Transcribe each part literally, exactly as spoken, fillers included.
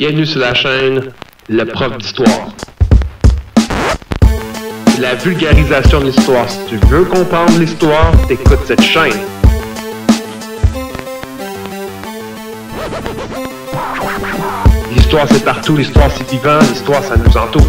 Bienvenue sur la chaîne Le Prof d'Histoire. La vulgarisation de l'histoire. Si tu veux comprendre l'histoire, t'écoutes cette chaîne. L'histoire c'est partout, l'histoire c'est vivant, l'histoire ça nous entoure.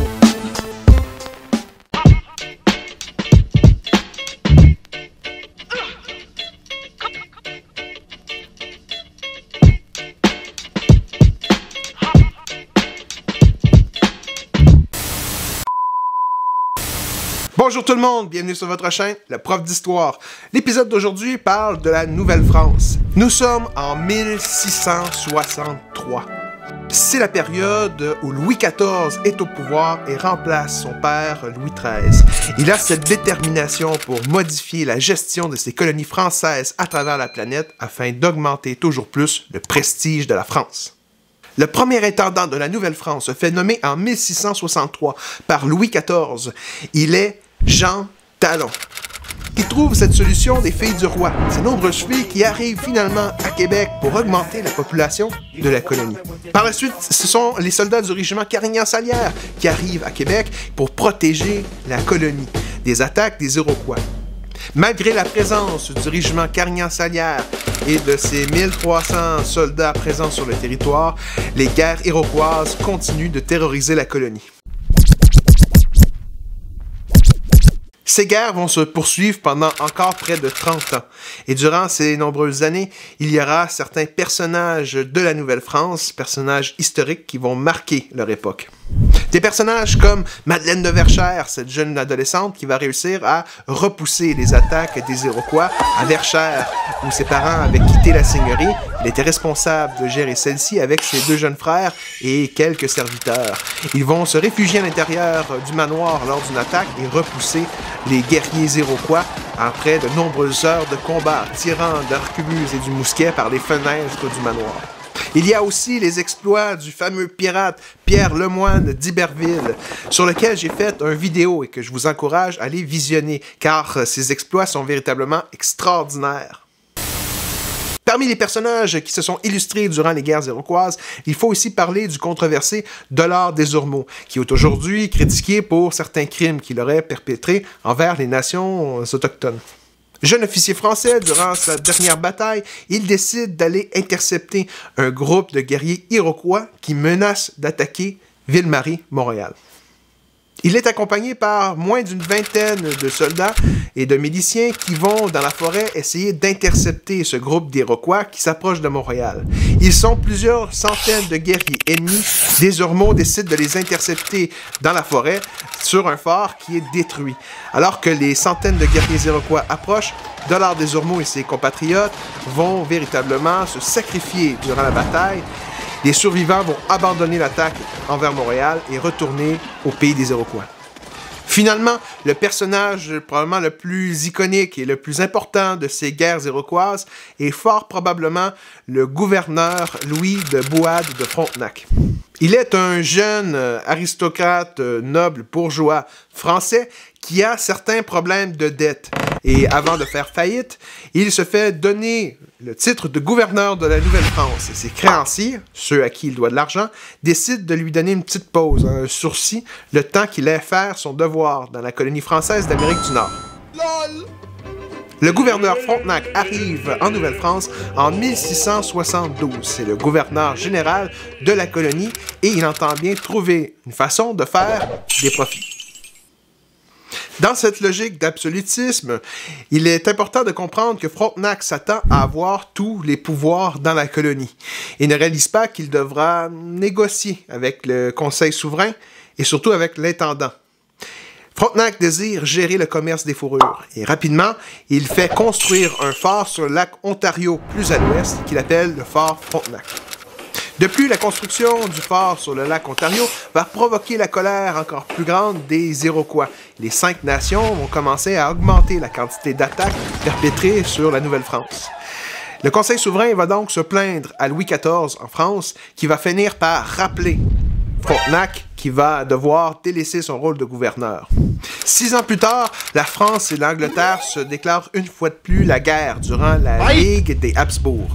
Bonjour tout le monde, bienvenue sur votre chaîne, le prof d'histoire. L'épisode d'aujourd'hui parle de la Nouvelle-France. Nous sommes en mille six cent soixante-trois. C'est la période où Louis quatorze est au pouvoir et remplace son père Louis treize. Il a cette détermination pour modifier la gestion de ses colonies françaises à travers la planète afin d'augmenter toujours plus le prestige de la France. Le premier intendant de la Nouvelle-France se fait nommer en mille six cent soixante-trois par Louis quatorze. Il est Jean Talon. Il trouve cette solution des filles du roi, ces nombreuses filles qui arrivent finalement à Québec pour augmenter la population de la colonie. Par la suite, ce sont les soldats du régiment Carignan-Sallières qui arrivent à Québec pour protéger la colonie des attaques des Iroquois. Malgré la présence du régiment Carignan-Sallières et de ses mille trois cents soldats présents sur le territoire, les guerres iroquoises continuent de terroriser la colonie. Ces guerres vont se poursuivre pendant encore près de trente ans. Et durant ces nombreuses années, il y aura certains personnages de la Nouvelle-France, personnages historiques qui vont marquer leur époque. Des personnages comme Madeleine de Verchères, cette jeune adolescente qui va réussir à repousser les attaques des Iroquois à Verchères, où ses parents avaient quitté la seigneurie. Elle était responsable de gérer celle-ci avec ses deux jeunes frères et quelques serviteurs. Ils vont se réfugier à l'intérieur du manoir lors d'une attaque et repousser les guerriers iroquois après de nombreuses heures de combat, tirant d'arquebuses et du mousquet par les fenêtres du manoir. Il y a aussi les exploits du fameux pirate Pierre Lemoine d'Iberville, sur lequel j'ai fait une vidéo et que je vous encourage à aller visionner, car ces exploits sont véritablement extraordinaires. Parmi les personnages qui se sont illustrés durant les guerres iroquoises, il faut aussi parler du controversé Dollard des Ormeaux, qui est aujourd'hui critiqué pour certains crimes qu'il aurait perpétrés envers les nations autochtones. Jeune officier français, durant sa dernière bataille, il décide d'aller intercepter un groupe de guerriers iroquois qui menacent d'attaquer Ville-Marie, Montréal. Il est accompagné par moins d'une vingtaine de soldats et de miliciens qui vont dans la forêt essayer d'intercepter ce groupe d'Iroquois qui s'approche de Montréal. Ils sont plusieurs centaines de guerriers ennemis. Des Ormeaux décident de les intercepter dans la forêt sur un fort qui est détruit. Alors que les centaines de guerriers Iroquois approchent, Dollard des Ormeaux et ses compatriotes vont véritablement se sacrifier durant la bataille. Les survivants vont abandonner l'attaque envers Montréal et retourner au pays des Iroquois. Finalement, le personnage probablement le plus iconique et le plus important de ces guerres iroquoises est fort probablement le gouverneur Louis de Boade de Frontenac. Il est un jeune aristocrate noble bourgeois français qui a certains problèmes de dette. Et avant de faire faillite, il se fait donner le titre de gouverneur de la Nouvelle-France. Et ses créanciers, ceux à qui il doit de l'argent, décident de lui donner une petite pause, un sursis, le temps qu'il ait faire son devoir dans la colonie française d'Amérique du Nord. LOL! Le gouverneur Frontenac arrive en Nouvelle-France en mille six cent soixante-douze. C'est le gouverneur général de la colonie et il entend bien trouver une façon de faire des profits. Dans cette logique d'absolutisme, il est important de comprendre que Frontenac s'attend à avoir tous les pouvoirs dans la colonie et ne réalise pas qu'il devra négocier avec le Conseil souverain et surtout avec l'intendant. Frontenac désire gérer le commerce des fourrures et rapidement, il fait construire un fort sur le lac Ontario plus à l'ouest qu'il appelle le fort Frontenac. De plus, la construction du fort sur le lac Ontario va provoquer la colère encore plus grande des Iroquois. Les cinq nations vont commencer à augmenter la quantité d'attaques perpétrées sur la Nouvelle-France. Le Conseil souverain va donc se plaindre à Louis quatorze en France, qui va finir par rappeler Frontenac, qui va devoir délaisser son rôle de gouverneur. Six ans plus tard, la France et l'Angleterre se déclarent une fois de plus la guerre durant la Ligue des Habsbourg.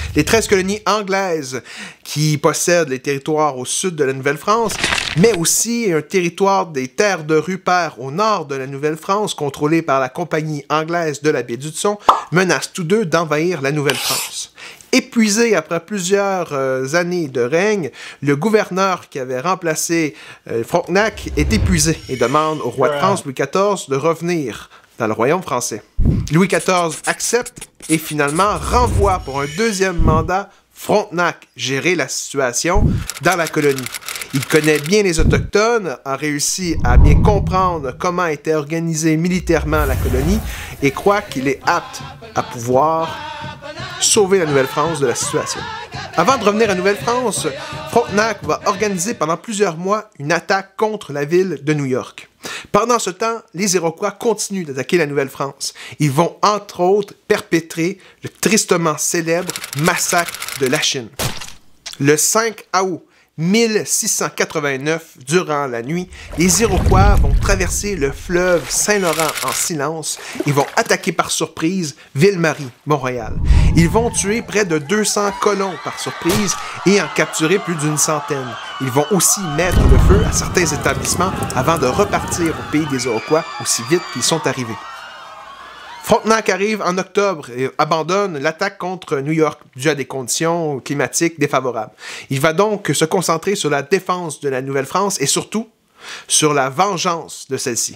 Les treize colonies anglaises qui possèdent les territoires au sud de la Nouvelle-France, mais aussi un territoire des terres de Rupert au nord de la Nouvelle-France, contrôlé par la compagnie anglaise de la baie d'Hudson, menacent tous deux d'envahir la Nouvelle-France. Épuisé après plusieurs euh, années de règne, le gouverneur qui avait remplacé euh, Frontenac est épuisé et demande au roi de France, Louis quatorze, de revenir dans le royaume français. Louis quatorze accepte et finalement renvoie pour un deuxième mandat Frontenac gérer la situation dans la colonie. Il connaît bien les Autochtones, a réussi à bien comprendre comment était organisée militairement la colonie et croit qu'il est apte à pouvoir sauver la Nouvelle-France de la situation. Avant de revenir à Nouvelle-France, Frontenac va organiser pendant plusieurs mois une attaque contre la ville de New York. Pendant ce temps, les Iroquois continuent d'attaquer la Nouvelle-France. Ils vont entre autres perpétrer le tristement célèbre massacre de Lachine. Le cinq août mille six cent quatre-vingt-neuf, durant la nuit, les Iroquois vont traverser le fleuve Saint-Laurent en silence et vont attaquer par surprise Ville-Marie, Montréal. Ils vont tuer près de deux cents colons par surprise et en capturer plus d'une centaine. Ils vont aussi mettre le feu à certains établissements avant de repartir au pays des Iroquois aussi vite qu'ils sont arrivés. Frontenac arrive en octobre et abandonne l'attaque contre New York dû à des conditions climatiques défavorables. Il va donc se concentrer sur la défense de la Nouvelle-France et surtout sur la vengeance de celle-ci.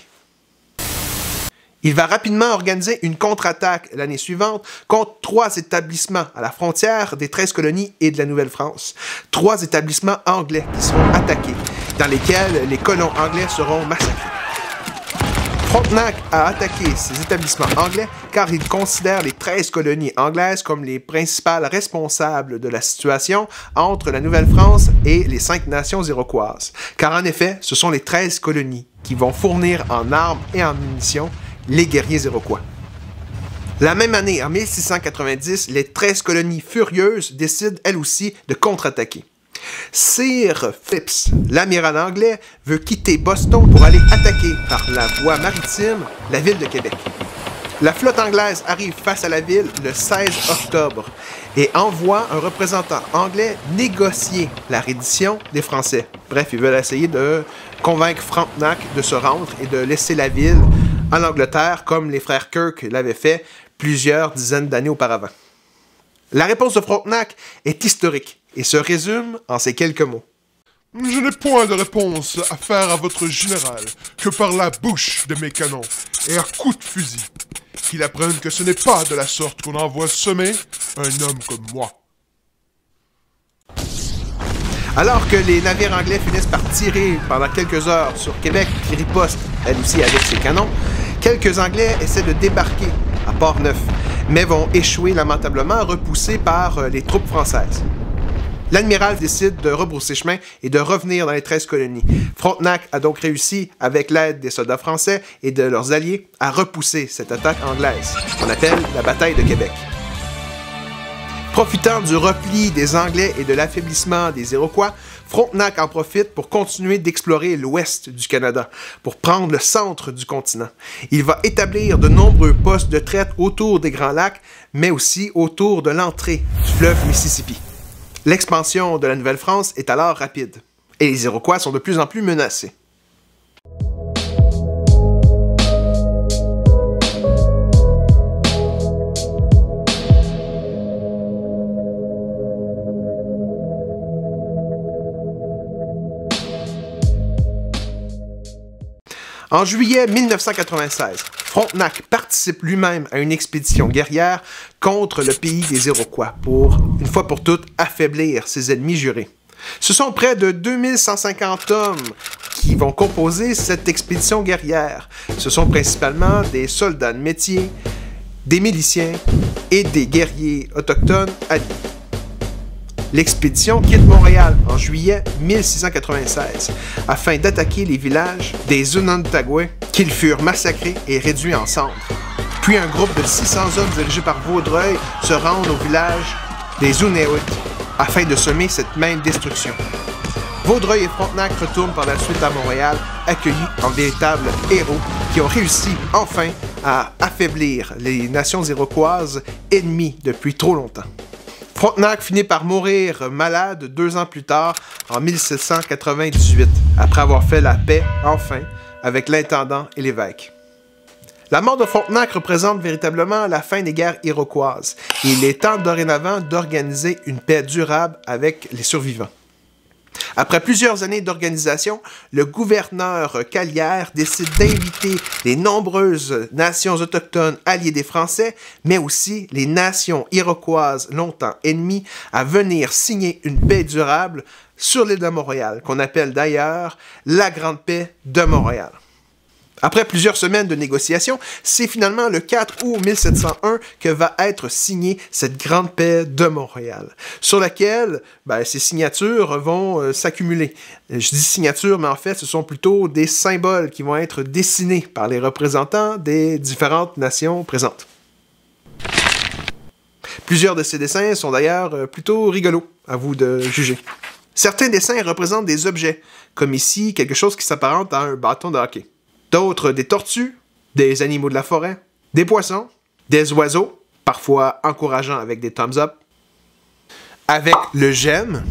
Il va rapidement organiser une contre-attaque l'année suivante contre trois établissements à la frontière des treize colonies et de la Nouvelle-France. Trois établissements anglais qui seront attaqués, dans lesquels les colons anglais seront massacrés. Frontenac a attaqué ces établissements anglais car il considère les treize colonies anglaises comme les principales responsables de la situation entre la Nouvelle-France et les cinq nations iroquoises. Car en effet, ce sont les treize colonies qui vont fournir en armes et en munitions les guerriers iroquois. La même année, en mille six cent quatre-vingt-dix, les treize colonies furieuses décident elles aussi de contre-attaquer. Sir Phipps, l'amiral anglais, veut quitter Boston pour aller attaquer par la voie maritime la ville de Québec. La flotte anglaise arrive face à la ville le seize octobre et envoie un représentant anglais négocier la reddition des Français. Bref, ils veulent essayer de convaincre Frontenac de se rendre et de laisser la ville en Angleterre comme les frères Kirk l'avaient fait plusieurs dizaines d'années auparavant. La réponse de Frontenac est historique et se résume en ces quelques mots. Je n'ai point de réponse à faire à votre général que par la bouche de mes canons et à coups de fusil, qu'il apprenne que ce n'est pas de la sorte qu'on envoie semer un homme comme moi. Alors que les navires anglais finissent par tirer pendant quelques heures sur Québec, qui riposte elle aussi avec ses canons, quelques Anglais essaient de débarquer à Port-Neuf, mais vont échouer lamentablement, repoussés par les troupes françaises. L'amiral décide de rebrousser chemin et de revenir dans les treize colonies. Frontenac a donc réussi, avec l'aide des soldats français et de leurs alliés, à repousser cette attaque anglaise, qu'on appelle la bataille de Québec. Profitant du repli des Anglais et de l'affaiblissement des Iroquois, Frontenac en profite pour continuer d'explorer l'ouest du Canada, pour prendre le centre du continent. Il va établir de nombreux postes de traite autour des Grands Lacs, mais aussi autour de l'entrée du fleuve Mississippi. L'expansion de la Nouvelle-France est alors rapide, et les Iroquois sont de plus en plus menacés. En juillet mille neuf cent quatre-vingt-seize, Frontenac participe lui-même à une expédition guerrière contre le pays des Iroquois pour, une fois pour toutes, affaiblir ses ennemis jurés. Ce sont près de deux mille cent cinquante hommes qui vont composer cette expédition guerrière. Ce sont principalement des soldats de métier, des miliciens et des guerriers autochtones alliés. L'expédition quitte Montréal en juillet mille six cent quatre-vingt-seize afin d'attaquer les villages des Onondaga qu'ils furent massacrés et réduits en cendres. Puis un groupe de six cents hommes dirigés par Vaudreuil se rendent au village des Unéouit afin de semer cette même destruction. Vaudreuil et Frontenac retournent par la suite à Montréal, accueillis en véritables héros qui ont réussi enfin à affaiblir les nations iroquoises ennemies depuis trop longtemps. Frontenac finit par mourir malade deux ans plus tard, en mille sept cent quatre-vingt-dix-huit, après avoir fait la paix, enfin, avec l'intendant et l'évêque. La mort de Frontenac représente véritablement la fin des guerres iroquoises, et il est temps dorénavant d'organiser une paix durable avec les survivants. Après plusieurs années d'organisation, le gouverneur Callière décide d'inviter les nombreuses nations autochtones alliées des Français, mais aussi les nations iroquoises longtemps ennemies, à venir signer une paix durable sur l'île de Montréal, qu'on appelle d'ailleurs la Grande Paix de Montréal. Après plusieurs semaines de négociations, c'est finalement le quatre août mille sept cent un que va être signée cette Grande Paix de Montréal, sur laquelle ben, ces signatures vont euh, s'accumuler. Je dis signatures, mais en fait, ce sont plutôt des symboles qui vont être dessinés par les représentants des différentes nations présentes. Plusieurs de ces dessins sont d'ailleurs euh, plutôt rigolos, à vous de juger. Certains dessins représentent des objets, comme ici quelque chose qui s'apparente à un bâton de hockey. D'autres des tortues, des animaux de la forêt, des poissons, des oiseaux, parfois encourageants avec des thumbs up, avec le j'aime,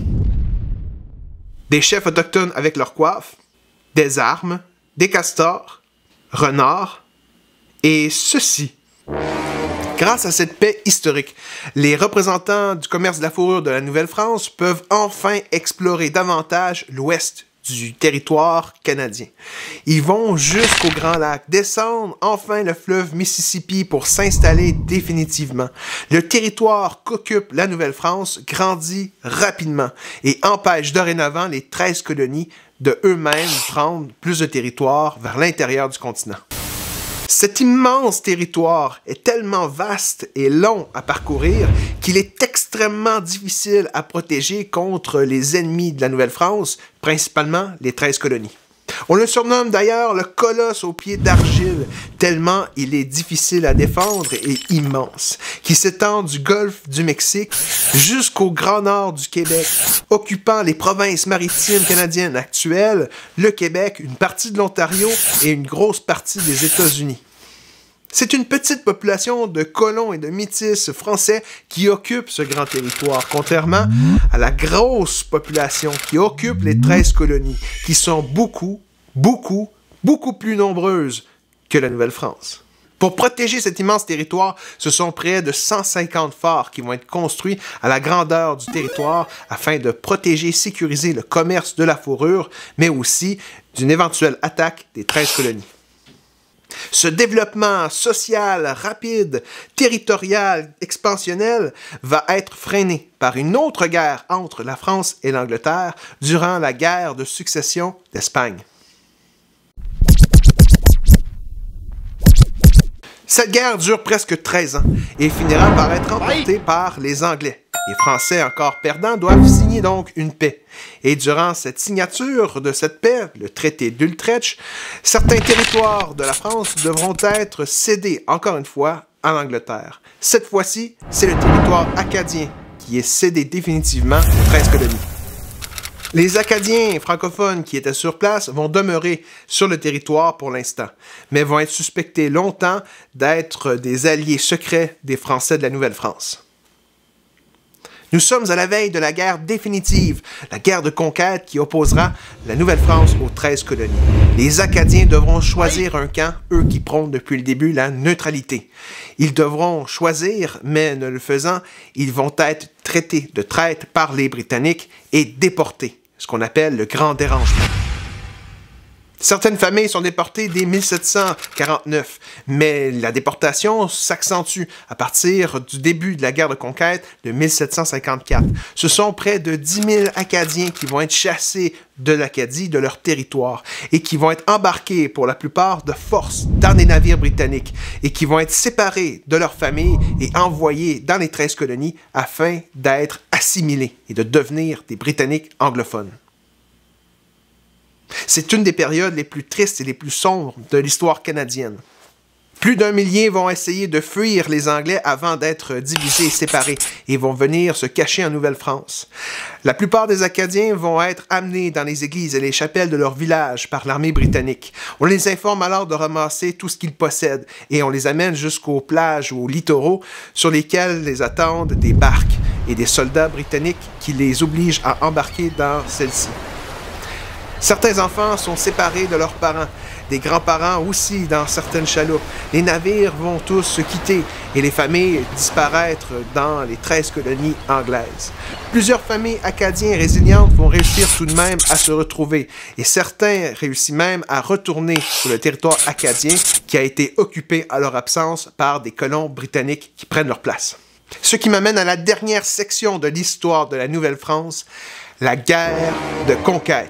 des chefs autochtones avec leur coiffe, des armes, des castors, renards, et ceci. Grâce à cette paix historique, les représentants du commerce de la fourrure de la Nouvelle-France peuvent enfin explorer davantage l'ouest du territoire canadien. Ils vont jusqu'au Grand Lac, descendre enfin le fleuve Mississippi pour s'installer définitivement. Le territoire qu'occupe la Nouvelle-France grandit rapidement et empêche dorénavant les treize colonies de eux-mêmes prendre plus de territoire vers l'intérieur du continent. Cet immense territoire est tellement vaste et long à parcourir qu'il est extrêmement difficile à protéger contre les ennemis de la Nouvelle-France, principalement les treize colonies. On le surnomme d'ailleurs le colosse aux pieds d'argile, tellement il est difficile à défendre et immense, qui s'étend du golfe du Mexique jusqu'au grand nord du Québec, occupant les provinces maritimes canadiennes actuelles, le Québec, une partie de l'Ontario et une grosse partie des États-Unis. C'est une petite population de colons et de métis français qui occupe ce grand territoire, contrairement à la grosse population qui occupe les treize colonies, qui sont beaucoup, beaucoup, beaucoup plus nombreuses que la Nouvelle-France. Pour protéger cet immense territoire, ce sont près de cent cinquante forts qui vont être construits à la grandeur du territoire afin de protéger et sécuriser le commerce de la fourrure, mais aussi d'une éventuelle attaque des treize colonies. Ce développement social rapide, territorial, expansionnel va être freiné par une autre guerre entre la France et l'Angleterre durant la guerre de succession d'Espagne. Cette guerre dure presque treize ans et finira par être remportée par les Anglais. Les Français, encore perdants, doivent signer donc une paix. Et durant cette signature de cette paix, le traité d'Utrecht, certains territoires de la France devront être cédés, encore une fois, à l'Angleterre. Cette fois-ci, c'est le territoire acadien qui est cédé définitivement aux treize colonies. Les Acadiens francophones qui étaient sur place vont demeurer sur le territoire pour l'instant, mais vont être suspectés longtemps d'être des alliés secrets des Français de la Nouvelle-France. Nous sommes à la veille de la guerre définitive, la guerre de conquête qui opposera la Nouvelle-France aux treize colonies. Les Acadiens devront choisir un camp, eux qui prônent depuis le début la neutralité. Ils devront choisir, mais ne le faisant, ils vont être traités de traîtres par les Britanniques et déportés, ce qu'on appelle le grand dérangement. Certaines familles sont déportées dès mille sept cent quarante-neuf, mais la déportation s'accentue à partir du début de la guerre de conquête de mille sept cent cinquante-quatre. Ce sont près de dix mille Acadiens qui vont être chassés de l'Acadie, de leur territoire, et qui vont être embarqués pour la plupart de force dans des navires britanniques, et qui vont être séparés de leurs familles et envoyés dans les treize colonies afin d'être assimilés et de devenir des Britanniques anglophones. C'est une des périodes les plus tristes et les plus sombres de l'histoire canadienne. Plus d'un millier vont essayer de fuir les Anglais avant d'être divisés et séparés et vont venir se cacher en Nouvelle-France. La plupart des Acadiens vont être amenés dans les églises et les chapelles de leur village par l'armée britannique. On les informe alors de ramasser tout ce qu'ils possèdent et on les amène jusqu'aux plages ou aux littoraux sur lesquels les attendent des barques. et des soldats britanniques qui les obligent à embarquer dans celle-ci. Certains enfants sont séparés de leurs parents, des grands-parents aussi dans certaines chaloupes. Les navires vont tous se quitter et les familles disparaître dans les treize colonies anglaises. Plusieurs familles acadiennes résilientes vont réussir tout de même à se retrouver et certains réussissent même à retourner sur le territoire acadien qui a été occupé à leur absence par des colons britanniques qui prennent leur place. Ce qui m'amène à la dernière section de l'histoire de la Nouvelle-France, la guerre de conquête.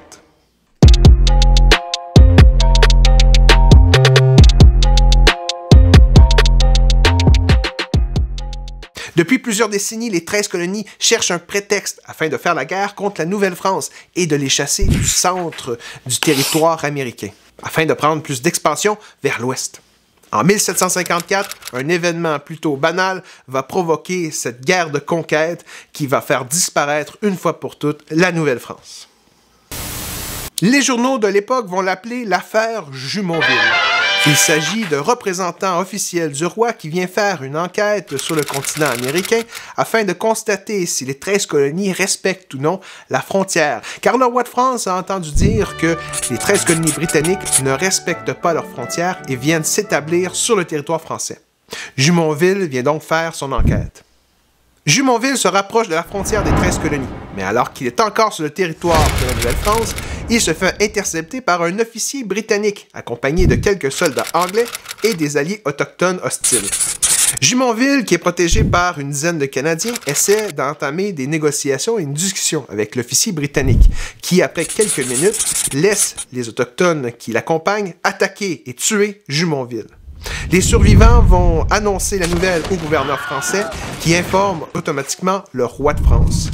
Depuis plusieurs décennies, les treize colonies cherchent un prétexte afin de faire la guerre contre la Nouvelle-France et de les chasser du centre du territoire américain, afin de prendre plus d'expansion vers l'ouest. En mille sept cent cinquante-quatre, un événement plutôt banal va provoquer cette guerre de conquête qui va faire disparaître une fois pour toutes la Nouvelle-France. Les journaux de l'époque vont l'appeler l'affaire Jumonville. Il s'agit d'un représentant officiel du roi qui vient faire une enquête sur le continent américain afin de constater si les treize colonies respectent ou non la frontière. Car le roi de France a entendu dire que les treize colonies britanniques ne respectent pas leurs frontières et viennent s'établir sur le territoire français. Jumonville vient donc faire son enquête. Jumonville se rapproche de la frontière des treize colonies, mais alors qu'il est encore sur le territoire de la Nouvelle-France, il se fait intercepter par un officier britannique, accompagné de quelques soldats anglais et des alliés autochtones hostiles. Jumonville, qui est protégé par une dizaine de Canadiens, essaie d'entamer des négociations et une discussion avec l'officier britannique, qui, après quelques minutes, laisse les autochtones qui l'accompagnent attaquer et tuer Jumonville. Les survivants vont annoncer la nouvelle au gouverneur français qui informe automatiquement le roi de France.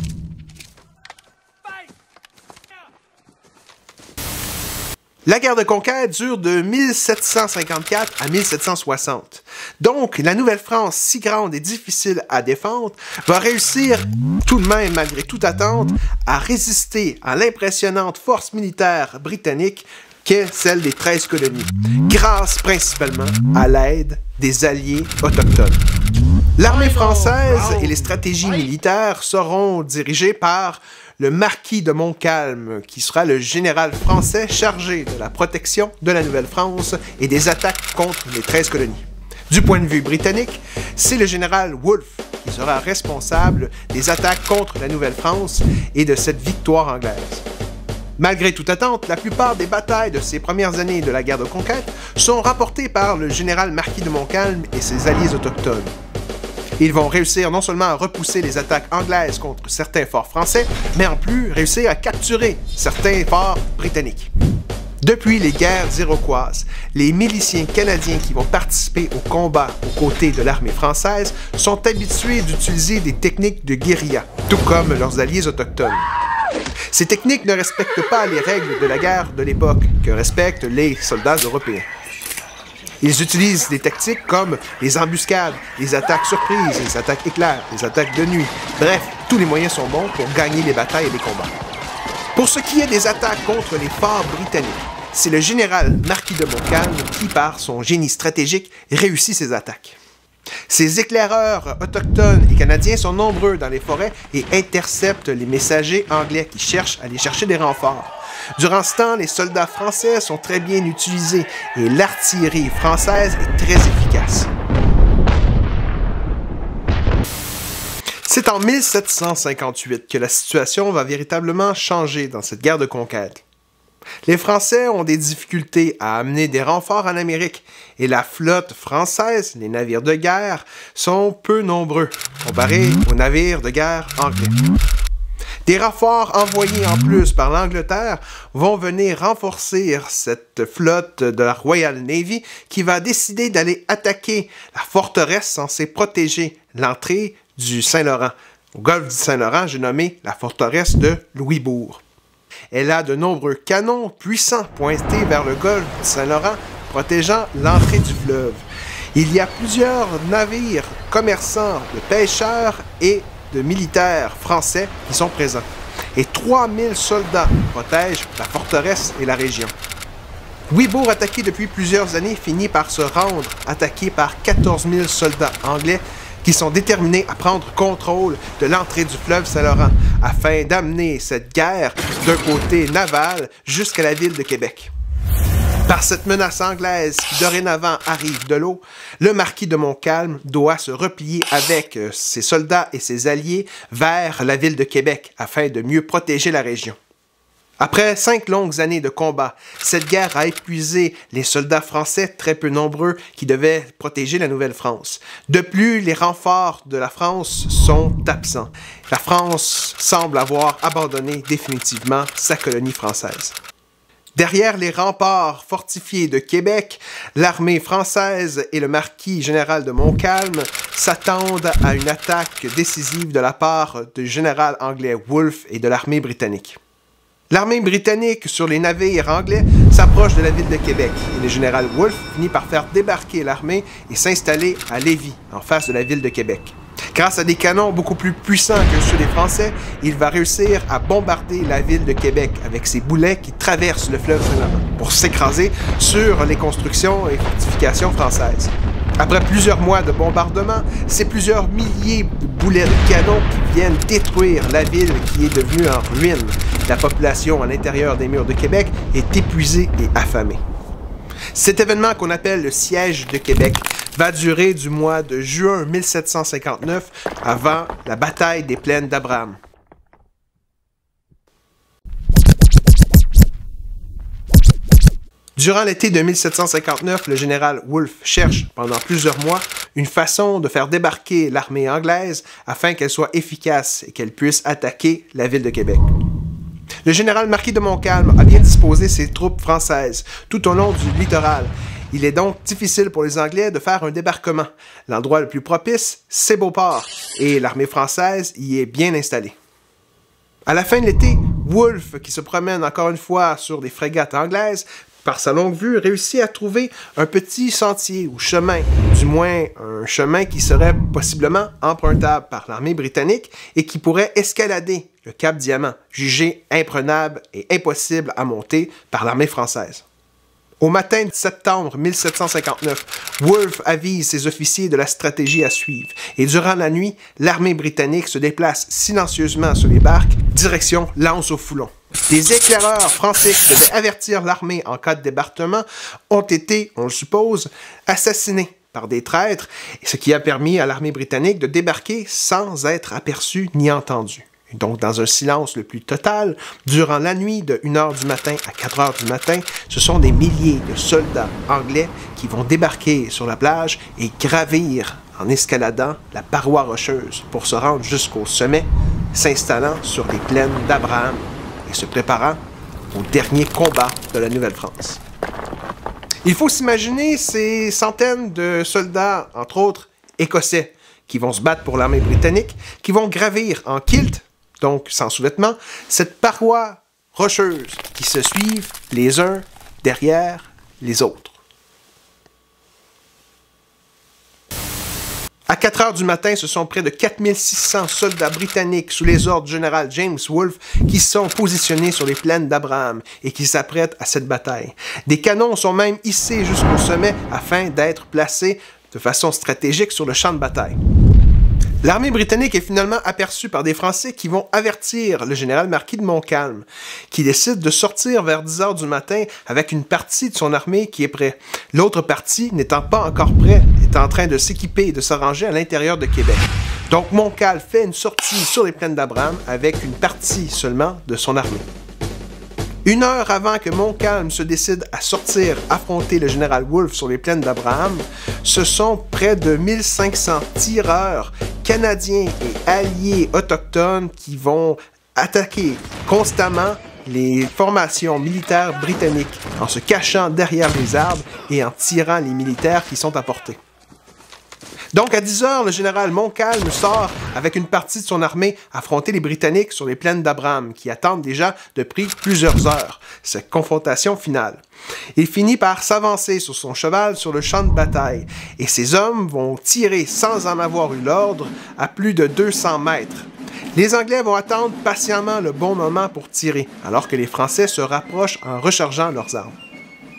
La guerre de conquête dure de mille sept cent cinquante-quatre à mille sept cent soixante. Donc, la Nouvelle-France, si grande et difficile à défendre, va réussir tout de même, malgré toute attente, à résister à l'impressionnante force militaire britannique qu'est celle des treize colonies, grâce principalement à l'aide des alliés autochtones. L'armée française et les stratégies militaires seront dirigées par le marquis de Montcalm, qui sera le général français chargé de la protection de la Nouvelle-France et des attaques contre les treize colonies. Du point de vue britannique, c'est le général Wolfe qui sera responsable des attaques contre la Nouvelle-France et de cette victoire anglaise. Malgré toute attente, la plupart des batailles de ces premières années de la guerre de conquête sont rapportées par le général marquis de Montcalm et ses alliés autochtones. Ils vont réussir non seulement à repousser les attaques anglaises contre certains forts français, mais en plus réussir à capturer certains forts britanniques. Depuis les guerres iroquoises, les miliciens canadiens qui vont participer au combat aux côtés de l'armée française sont habitués d'utiliser des techniques de guérilla, tout comme leurs alliés autochtones. Ces techniques ne respectent pas les règles de la guerre de l'époque que respectent les soldats européens. Ils utilisent des tactiques comme les embuscades, les attaques surprises, les attaques éclairs, les attaques de nuit. Bref, tous les moyens sont bons pour gagner les batailles et les combats. Pour ce qui est des attaques contre les forts britanniques, c'est le général marquis de Montcalm qui, par son génie stratégique, réussit ces attaques. Ces éclaireurs autochtones et canadiens sont nombreux dans les forêts et interceptent les messagers anglais qui cherchent à aller chercher des renforts. Durant ce temps, les soldats français sont très bien utilisés et l'artillerie française est très efficace. C'est en mille sept cent cinquante-huit que la situation va véritablement changer dans cette guerre de conquête. Les Français ont des difficultés à amener des renforts en Amérique et la flotte française, les navires de guerre, sont peu nombreux comparés aux navires de guerre anglais. Des renforts envoyés en plus par l'Angleterre vont venir renforcer cette flotte de la Royal Navy qui va décider d'aller attaquer la forteresse censée protéger l'entrée du Saint-Laurent. Au golfe du Saint-Laurent, j'ai nommé la forteresse de Louisbourg. Elle a de nombreux canons puissants pointés vers le golfe du Saint-Laurent, protégeant l'entrée du fleuve. Il y a plusieurs navires commerçants, de pêcheurs et de militaires français qui sont présents. Et trois mille soldats protègent la forteresse et la région. Louisbourg, attaqué depuis plusieurs années, finit par se rendre attaqué par quatorze mille soldats anglais, qui sont déterminés à prendre contrôle de l'entrée du fleuve Saint-Laurent afin d'amener cette guerre d'un côté naval jusqu'à la ville de Québec. Par cette menace anglaise qui dorénavant arrive de l'eau, le marquis de Montcalm doit se replier avec ses soldats et ses alliés vers la ville de Québec afin de mieux protéger la région. Après cinq longues années de combat, cette guerre a épuisé les soldats français très peu nombreux qui devaient protéger la Nouvelle-France. De plus, les renforts de la France sont absents. La France semble avoir abandonné définitivement sa colonie française. Derrière les remparts fortifiés de Québec, l'armée française et le marquis général de Montcalm s'attendent à une attaque décisive de la part du général anglais Wolfe et de l'armée britannique. L'armée britannique sur les navires anglais s'approche de la ville de Québec et le général Wolfe finit par faire débarquer l'armée et s'installer à Lévis, en face de la ville de Québec. Grâce à des canons beaucoup plus puissants que ceux des Français, il va réussir à bombarder la ville de Québec avec ses boulets qui traversent le fleuve Saint-Laurent pour s'écraser sur les constructions et fortifications françaises. Après plusieurs mois de bombardement, c'est plusieurs milliers de boulets de canon qui viennent détruire la ville qui est devenue en ruine. La population à l'intérieur des murs de Québec est épuisée et affamée. Cet événement qu'on appelle le siège de Québec va durer du mois de juin mille sept cent cinquante-neuf avant la bataille des plaines d'Abraham. Durant l'été de mille sept cent cinquante-neuf, le général Wolfe cherche pendant plusieurs mois une façon de faire débarquer l'armée anglaise afin qu'elle soit efficace et qu'elle puisse attaquer la ville de Québec. Le général marquis de Montcalm a bien disposé ses troupes françaises tout au long du littoral. Il est donc difficile pour les Anglais de faire un débarquement. L'endroit le plus propice, c'est Beauport, et l'armée française y est bien installée. À la fin de l'été, Wolfe, qui se promène encore une fois sur des frégates anglaises, par sa longue vue, réussit à trouver un petit sentier ou chemin, du moins un chemin qui serait possiblement empruntable par l'armée britannique et qui pourrait escalader le cap Diamant, jugé imprenable et impossible à monter par l'armée française. Au matin de septembre mille sept cent cinquante-neuf, Wolfe avise ses officiers de la stratégie à suivre et durant la nuit, l'armée britannique se déplace silencieusement sur les barques, direction l'Anse-au-Foulon. Des éclaireurs français qui devaient avertir l'armée en cas de débarquement ont été, on le suppose, assassinés par des traîtres, ce qui a permis à l'armée britannique de débarquer sans être aperçue ni entendue. Et donc, dans un silence le plus total, durant la nuit de une heure du matin à quatre heures du matin, ce sont des milliers de soldats anglais qui vont débarquer sur la plage et gravir en escaladant la paroi rocheuse pour se rendre jusqu'au sommet, s'installant sur les plaines d'Abraham et se préparant au dernier combat de la Nouvelle-France. Il faut s'imaginer ces centaines de soldats, entre autres écossais, qui vont se battre pour l'armée britannique, qui vont gravir en kilt, donc sans sous-vêtements, cette paroi rocheuse qui se suivent les uns derrière les autres. À quatre heures du matin, ce sont près de quatre mille six cents soldats britanniques sous les ordres du général James Wolfe qui sont positionnés sur les plaines d'Abraham et qui s'apprêtent à cette bataille. Des canons sont même hissés jusqu'au sommet afin d'être placés de façon stratégique sur le champ de bataille. L'armée britannique est finalement aperçue par des Français qui vont avertir le général marquis de Montcalm, qui décide de sortir vers dix heures du matin avec une partie de son armée qui est prête. L'autre partie, n'étant pas encore prête, est en train de s'équiper et de s'arranger à l'intérieur de Québec. Donc Montcalm fait une sortie sur les plaines d'Abraham avec une partie seulement de son armée. Une heure avant que Montcalm se décide à sortir affronter le général Wolfe sur les plaines d'Abraham, ce sont près de mille cinq cents tireurs canadiens et alliés autochtones qui vont attaquer constamment les formations militaires britanniques en se cachant derrière les arbres et en tirant les militaires qui sont à portée. Donc à dix heures, le général Montcalm sort avec une partie de son armée affronter les Britanniques sur les plaines d'Abraham, qui attendent déjà depuis plusieurs heures cette confrontation finale. Il finit par s'avancer sur son cheval sur le champ de bataille, et ses hommes vont tirer sans en avoir eu l'ordre à plus de deux cents mètres. Les Anglais vont attendre patiemment le bon moment pour tirer, alors que les Français se rapprochent en rechargeant leurs armes.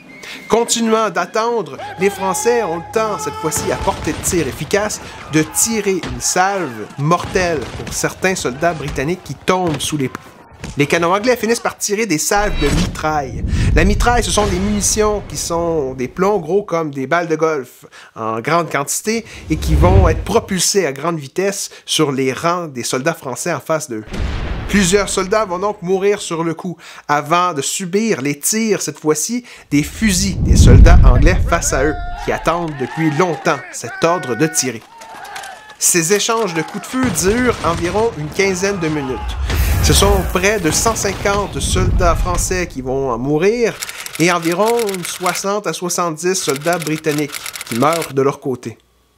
Continuant d'attendre, les Français ont le temps, cette fois-ci à portée de tir efficace, de tirer une salve mortelle pour certains soldats britanniques qui tombent sous les plombs. Les canons anglais finissent par tirer des salves de mitraille. La mitraille, ce sont des munitions qui sont des plombs gros comme des balles de golf en grande quantité et qui vont être propulsées à grande vitesse sur les rangs des soldats français en face d'eux. Plusieurs soldats vont donc mourir sur le coup avant de subir les tirs, cette fois-ci, des fusils des soldats anglais face à eux, qui attendent depuis longtemps cet ordre de tirer. Ces échanges de coups de feu durent environ une quinzaine de minutes. Ce sont près de cent cinquante soldats français qui vont en mourir et environ soixante à soixante-dix soldats britanniques qui meurent de leur côté.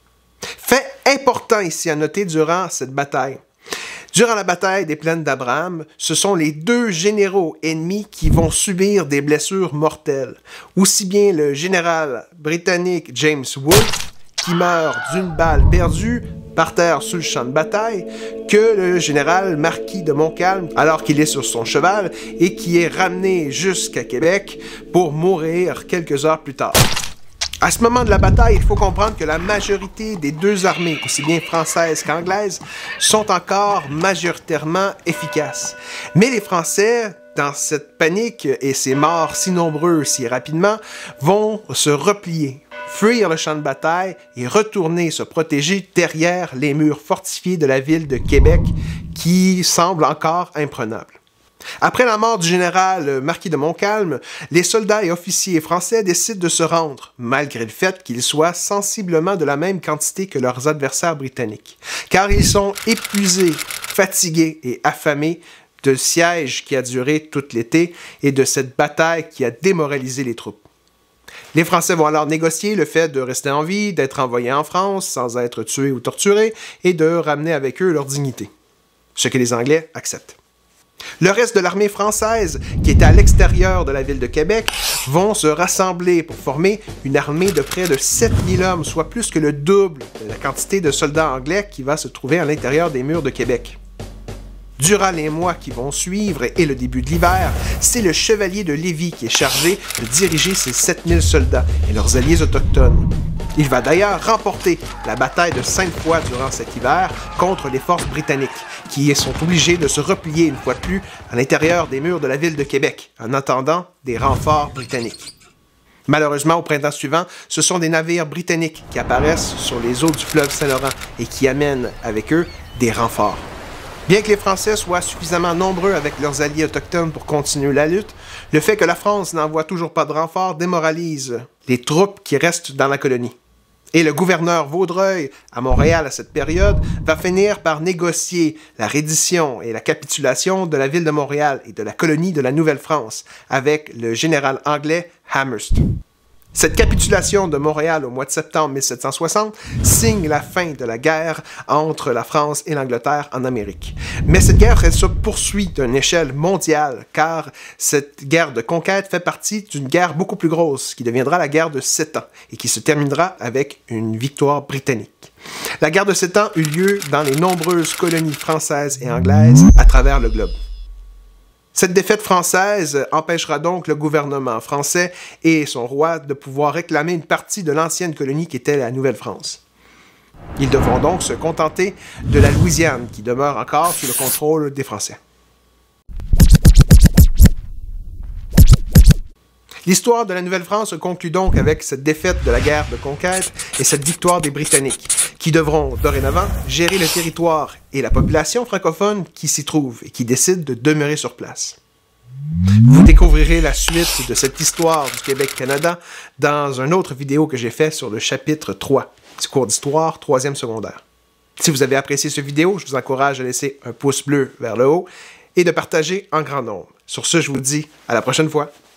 Fait important ici à noter durant cette bataille. Durant la bataille des plaines d'Abraham, ce sont les deux généraux ennemis qui vont subir des blessures mortelles. Aussi bien le général britannique James Wolfe, qui meurt d'une balle perdue par terre sur le champ de bataille, que le général Marquis de Montcalm, alors qu'il est sur son cheval, et qui est ramené jusqu'à Québec pour mourir quelques heures plus tard. À ce moment de la bataille, il faut comprendre que la majorité des deux armées, aussi bien françaises qu'anglaises, sont encore majoritairement efficaces. Mais les Français, dans cette panique et ces morts si nombreux si rapidement, vont se replier, fuir le champ de bataille et retourner se protéger derrière les murs fortifiés de la ville de Québec qui semblent encore imprenables. Après la mort du général Marquis de Montcalm, les soldats et officiers français décident de se rendre, malgré le fait qu'ils soient sensiblement de la même quantité que leurs adversaires britanniques, car ils sont épuisés, fatigués et affamés de siège qui a duré tout l'été et de cette bataille qui a démoralisé les troupes. Les Français vont alors négocier le fait de rester en vie, d'être envoyés en France sans être tués ou torturés et de ramener avec eux leur dignité, ce que les Anglais acceptent. Le reste de l'armée française, qui était à l'extérieur de la ville de Québec, vont se rassembler pour former une armée de près de sept mille hommes, soit plus que le double de la quantité de soldats anglais qui va se trouver à l'intérieur des murs de Québec. Durant les mois qui vont suivre et le début de l'hiver, c'est le chevalier de Lévis qui est chargé de diriger ces sept mille soldats et leurs alliés autochtones. Il va d'ailleurs remporter la bataille de Sainte-Foy durant cet hiver contre les forces britanniques, qui sont obligées de se replier une fois de plus à l'intérieur des murs de la ville de Québec, en attendant des renforts britanniques. Malheureusement, au printemps suivant, ce sont des navires britanniques qui apparaissent sur les eaux du fleuve Saint-Laurent et qui amènent avec eux des renforts. Bien que les Français soient suffisamment nombreux avec leurs alliés autochtones pour continuer la lutte, le fait que la France n'envoie toujours pas de renforts démoralise les troupes qui restent dans la colonie. Et le gouverneur Vaudreuil, à Montréal à cette période, va finir par négocier la reddition et la capitulation de la ville de Montréal et de la colonie de la Nouvelle-France avec le général anglais Amherst. Cette capitulation de Montréal au mois de septembre mille sept cent soixante signe la fin de la guerre entre la France et l'Angleterre en Amérique. Mais cette guerre, elle se poursuit d'une échelle mondiale, car cette guerre de conquête fait partie d'une guerre beaucoup plus grosse, qui deviendra la guerre de Sept Ans, et qui se terminera avec une victoire britannique. La guerre de Sept Ans eut lieu dans les nombreuses colonies françaises et anglaises à travers le globe. Cette défaite française empêchera donc le gouvernement français et son roi de pouvoir réclamer une partie de l'ancienne colonie qui était la Nouvelle-France. Ils devront donc se contenter de la Louisiane, qui demeure encore sous le contrôle des Français. L'histoire de la Nouvelle-France se conclut donc avec cette défaite de la guerre de conquête et cette victoire des Britanniques, qui devront dorénavant gérer le territoire et la population francophone qui s'y trouve et qui décide de demeurer sur place. Vous découvrirez la suite de cette histoire du Québec-Canada dans une autre vidéo que j'ai faite sur le chapitre trois du cours d'histoire troisième secondaire. Si vous avez apprécié cette vidéo, je vous encourage à laisser un pouce bleu vers le haut et de partager en grand nombre. Sur ce, je vous dis à la prochaine fois.